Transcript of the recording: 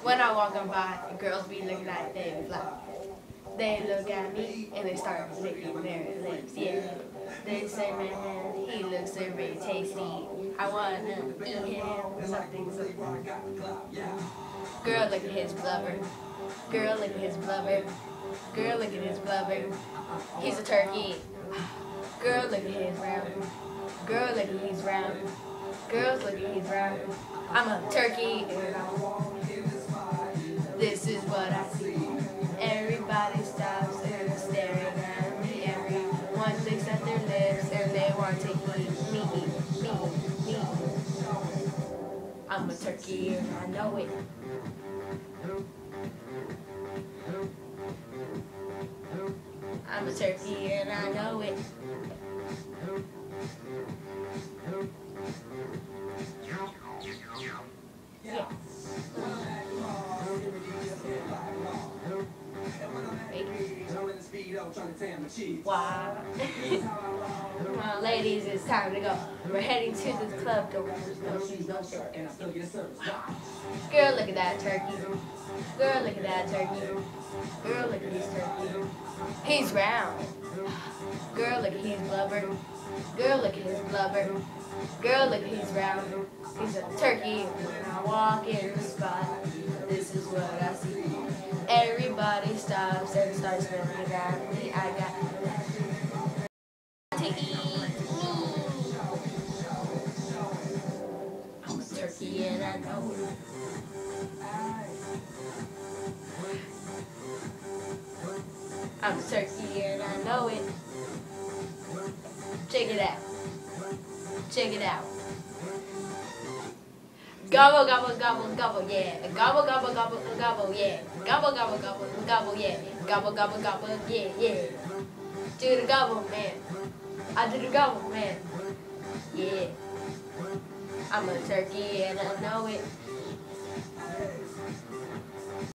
When I walk on by, girls be looking at them like they look at me and they start licking their lips. Yeah, they say, man, he looks so very tasty. I wanna eat him. Something. Girl, look at his blubber. Girl, look at his blubber. Girl, look at his blubber. He's a turkey. Girl, look at his round. Girl, look at his round. Girls, look at his round. I'm a turkey. This is what I see. Everybody stops and is staring at me. Everyone looks at their lips and they want to eat me. I'm a turkey and I know it. I'm a turkey and I know it. Yeah. Wow. Come on, ladies, it's time to go. We're heading to the club. Girl, look at that turkey. Girl, look at that turkey. Girl, look at his turkey. He's round. Girl, look at his blubber. Girl, look at his blubber. Girl, look at his round. He's a turkey. When I walk in the spot, this is what I see. Everybody stops and starts looking at me. I got to eat me. I'm a turkey and I know it. I'm a turkey and I know it. Check it out. Check it out. Gobble, gobble, gobble, gobble, yeah. Gobble, gobble, gobble, gobble, yeah. Gobble, gobble, gobble, gobble, yeah. Gobble, gobble, gobble, yeah, yeah. Do the gobble, man. I do the gobble, man. Yeah. I'm a turkey and I know it.